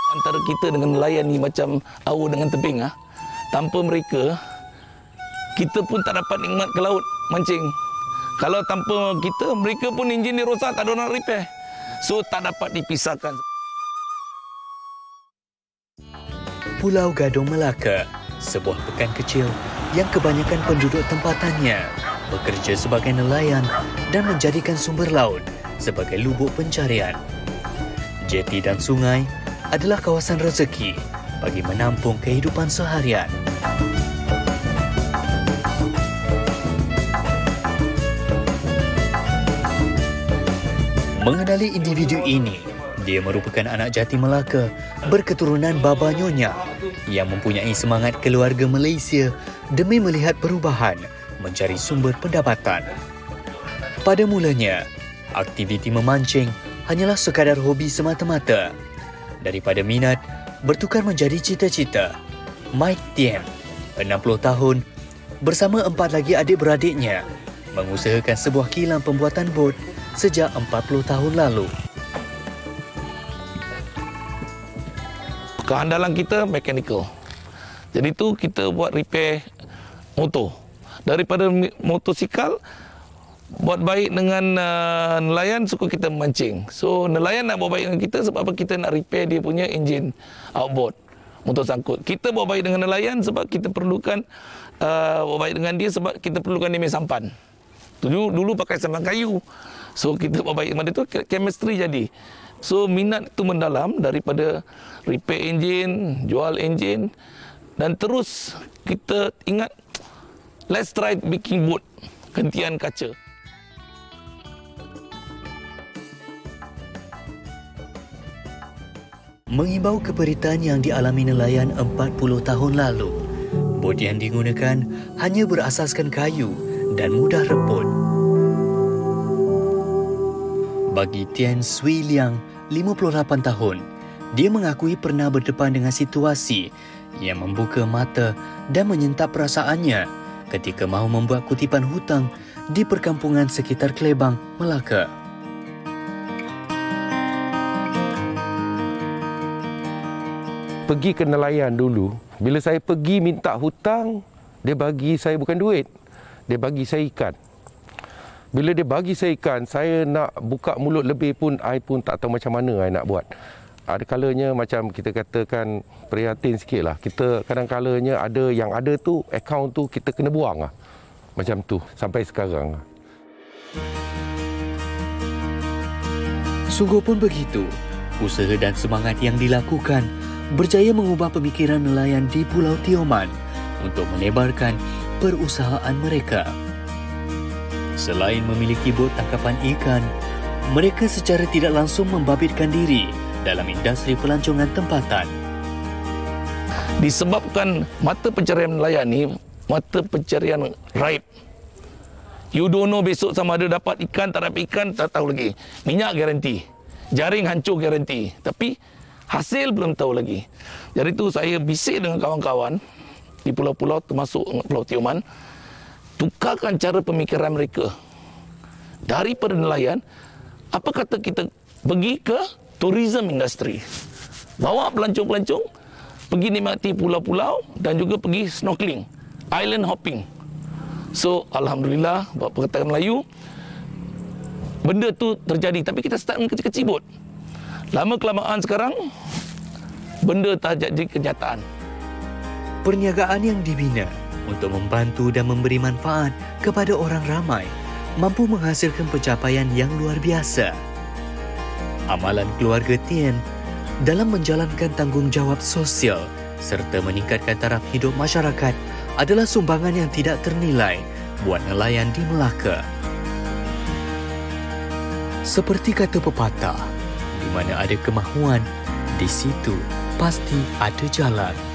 Antara kita dengan nelayan ni macam awu dengan tebing. Tanpa mereka, kita pun tak dapat nikmat ke laut mancing. Kalau tanpa kita, mereka pun enjin dia rosak, tak ada orang repair. So, tak dapat dipisahkan. Pulau Gadong Melaka, sebuah pekan kecil yang kebanyakan penduduk tempatannya bekerja sebagai nelayan dan menjadikan sumber laut sebagai lubuk pencarian. Jeti dan sungai adalah kawasan rezeki bagi menampung kehidupan seharian. Mengenali individu ini, dia merupakan anak jati Melaka berketurunan Baba Nyonya yang mempunyai semangat keluarga Malaysia demi melihat perubahan mencari sumber pendapatan. Pada mulanya, aktiviti memancing hanyalah sekadar hobi semata-mata. Daripada minat, bertukar menjadi cita-cita. Mike Tien, 60 tahun, bersama 4 lagi adik-beradiknya, mengusahakan sebuah kilang pembuatan bot sejak 40 tahun lalu. Keandalan kita mechanical. Jadi tu kita buat repair motor. Daripada motosikal, buat baik dengan nelayan, suka kita memancing. So nelayan nak buat baik dengan kita sebab apa? Kita nak repair dia punya enjin outboard, motor sangkut. Kita buat baik dengan nelayan sebab kita perlukan buat baik dengan dia sebab kita perlukan dia punya sampan. Dulu pakai sampan kayu. So kita buat baik dengan dia tu, chemistry jadi. So minat tu mendalam daripada repair enjin, jual enjin, dan terus kita ingat let's try bikin boat, gentian kaca. Mengimbau keperitan yang dialami nelayan 40 tahun lalu, bot yang digunakan hanya berasaskan kayu dan mudah reput. Bagi Tien Swee Liang, 58 tahun, dia mengakui pernah berdepan dengan situasi yang membuka mata dan menyentap perasaannya ketika mahu membuat kutipan hutang di perkampungan sekitar Klebang, Melaka. Pergi ke nelayan dulu, bila saya pergi minta hutang, dia bagi saya bukan duit, dia bagi saya ikan. Bila dia bagi saya ikan, saya nak buka mulut lebih pun, I pun tak tahu macam mana I nak buat. Ada kalanya macam kita katakan prihatin sikit lah. Kita kadang-kalanya ada yang ada tu, akaun tu kita kena buang lah. Macam tu sampai sekarang. Sungguh pun begitu, usaha dan semangat yang dilakukan berjaya mengubah pemikiran nelayan di Pulau Tioman untuk melebarkan perusahaan mereka. Selain memiliki bot tangkapan ikan, mereka secara tidak langsung membabitkan diri dalam industri pelancongan tempatan. Disebabkan mata pencarian nelayan ni, mata pencarian raib. You don't know besok sama ada dapat ikan, tak dapat ikan, tak tahu lagi. Minyak garanti, jaring hancur garanti. Tapi hasil belum tahu lagi. Jadi tu saya bisik dengan kawan-kawan di pulau-pulau termasuk Pulau Tioman, tukarkan cara pemikiran mereka. Daripada nelayan, apa kata kita pergi ke tourism industry. Bawa pelancong-pelancong pergi nikmati pulau-pulau dan juga pergi snorkeling, island hopping. So alhamdulillah, buat perkataan Melayu, benda tu terjadi, tapi kita start dengan kecil-kecil bot. Lama kelamaan sekarang, benda tak jadi kenyataan. Perniagaan yang dibina untuk membantu dan memberi manfaat kepada orang ramai mampu menghasilkan pencapaian yang luar biasa. Amalan keluarga Tien dalam menjalankan tanggungjawab sosial serta meningkatkan taraf hidup masyarakat adalah sumbangan yang tidak ternilai buat nelayan di Melaka. Seperti kata pepatah, di mana ada kemahuan, di situ pasti ada jalan.